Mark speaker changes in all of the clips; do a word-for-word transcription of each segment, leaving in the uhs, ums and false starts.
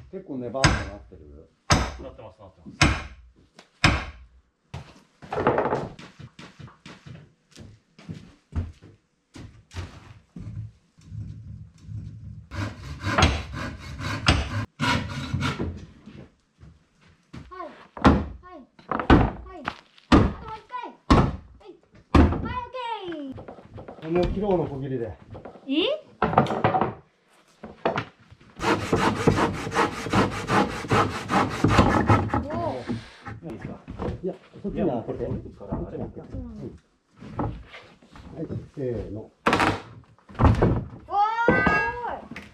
Speaker 1: 結構ねバーッとなってる。
Speaker 2: なってますなってます。
Speaker 1: もう切ろうのこぎりで。
Speaker 3: いい？
Speaker 1: いや、そっちに当てて。はい、せーの。
Speaker 3: おー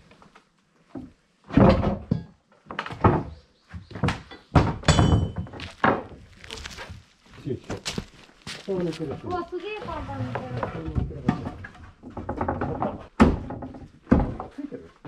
Speaker 1: い。そう抜ける。
Speaker 3: うわ、すげえ簡単に抜ける。
Speaker 1: ついてる。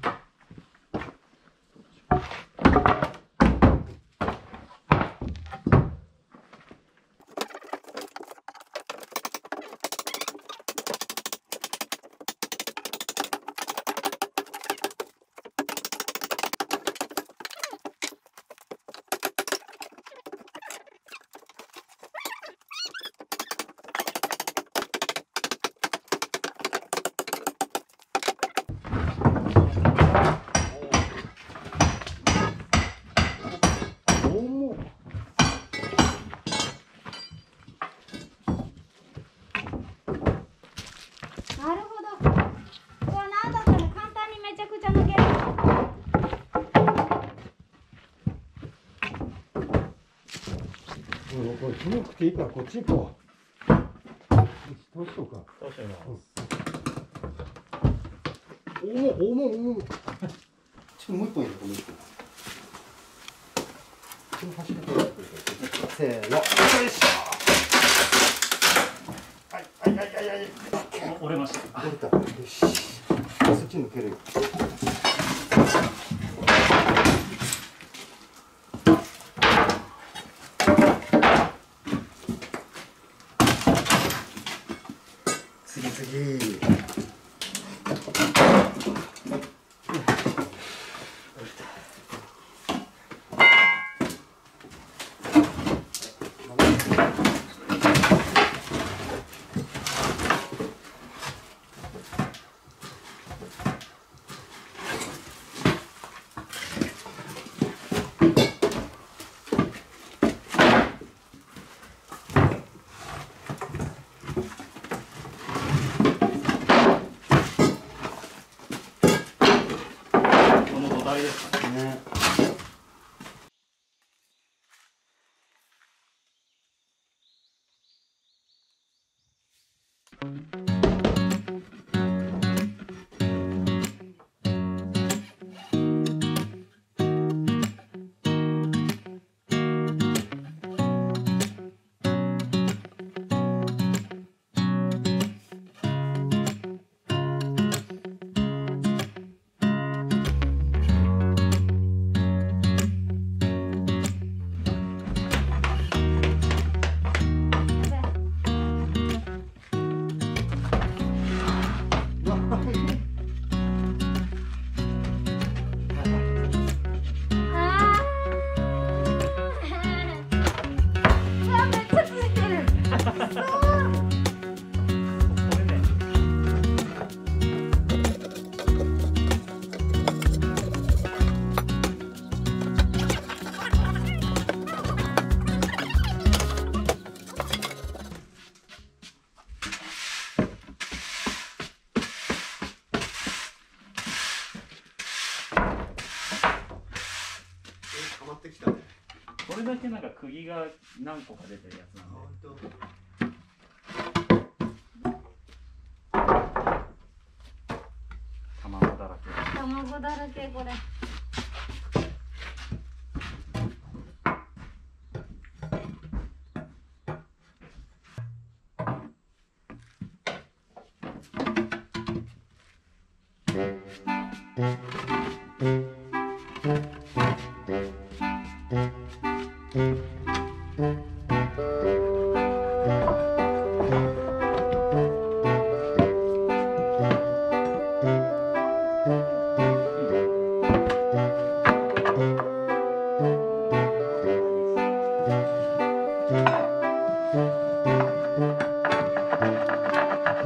Speaker 3: なるほど。うわ、なんだったら簡単にめちゃくちゃ抜ける。
Speaker 1: うん、これ広くていいからこっち行こう。よし、通しとうか。
Speaker 2: 通してみます。
Speaker 1: 重い重い重い。ちょっともう一本入れてもう一本。この端だけせーの。よいしょ。はいはいはいはいはい。
Speaker 2: 折れました。
Speaker 1: 折れた。よし。そっち抜けるよ。次次。
Speaker 2: ですかね。これだけなんか釘が何個か出てるやつなんで。卵だらけ。
Speaker 3: 卵だらけこれ。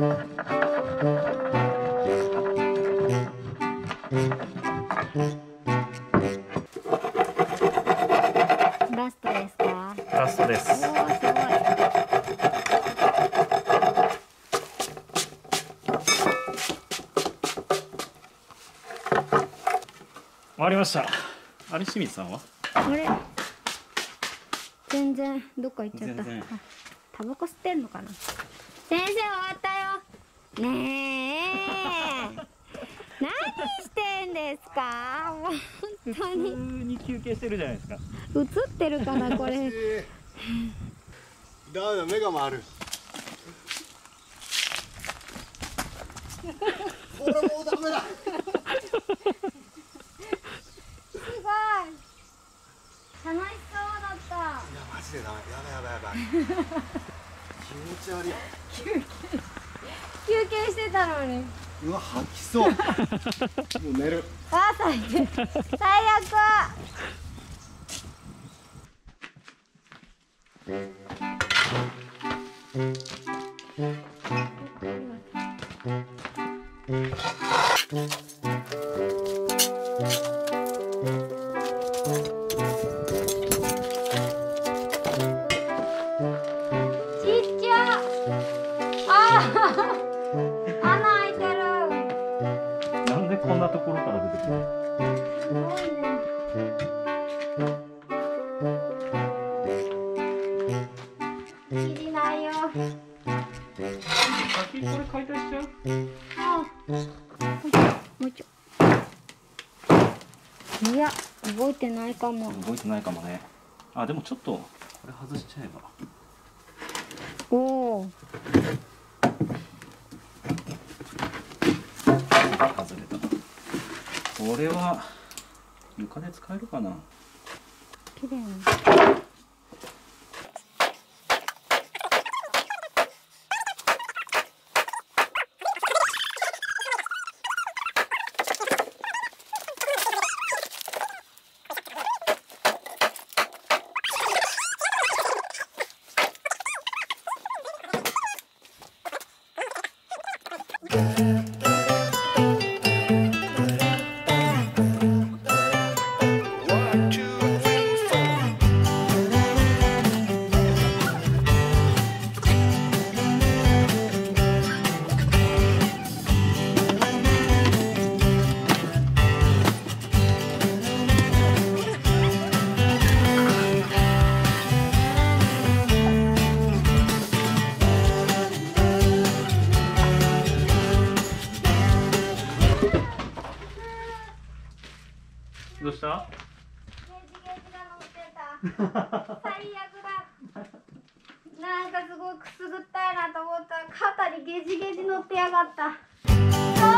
Speaker 3: ラストですか？
Speaker 2: ラストで
Speaker 3: お
Speaker 2: す。
Speaker 3: ー、すごい。
Speaker 2: 終わりました。あれ清水さんは？
Speaker 3: あれ全然どっか行っちゃった。
Speaker 2: 全然
Speaker 3: あ、タバコ吸ってんのかな。先生終わったよ。ねえ何してんですか。もう本当
Speaker 2: 普通
Speaker 3: に
Speaker 2: に休憩してるじゃないですか。
Speaker 3: 映ってるかなこれ。
Speaker 1: ダメだ、目が回る。俺もうダメだ。
Speaker 3: すごい楽しそうだった。
Speaker 1: いや、マジでダメ。やばいやばいやばい。気持ち悪い。
Speaker 3: 休憩してたのに。
Speaker 1: うわ、吐きそう。もう寝る。
Speaker 3: あ、最悪。最悪。ちっちゃ。あー穴開いてる。
Speaker 2: なんでこんなところから出てくるの？
Speaker 3: すごいね。切りないよ。
Speaker 2: 先これ解体しちゃう？
Speaker 3: あ、もう一丁。いや、動いてないかも。
Speaker 2: 動いてないかもね。あ、でもちょっとこれ外しちゃえば。
Speaker 3: おお。
Speaker 2: 外れた。これは床で使えるかな。
Speaker 3: 綺麗な。
Speaker 2: どうした？
Speaker 3: ゲジゲジが乗ってた。最悪だ。なんかすごいくすぐったいなと思ったら肩にゲジゲジ乗ってやがった。